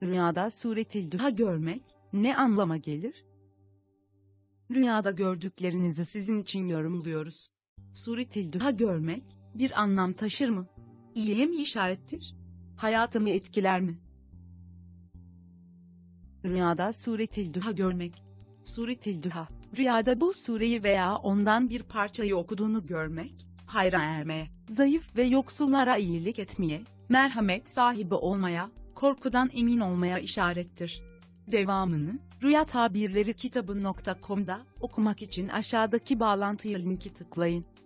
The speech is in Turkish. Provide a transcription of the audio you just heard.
Rüyada suretil duha görmek ne anlama gelir? Rüyada gördüklerinizi sizin için yorumluyoruz. Suretil duha görmek bir anlam taşır mı? İyiye mi işarettir? Hayatımı etkiler mi? Rüyada suretil duha görmek. Suretil duha, rüyada bu sureyi veya ondan bir parçayı okuduğunu görmek, hayra ermeye, zayıf ve yoksullara iyilik etmeye, merhamet sahibi olmaya, korkudan emin olmaya işarettir. Devamını, Rüya Tabirleri kitabı.com'da okumak için aşağıdaki bağlantıya linki tıklayın.